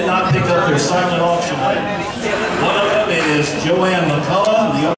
not pick up their silent auction item. One of them is Joanne McCullough.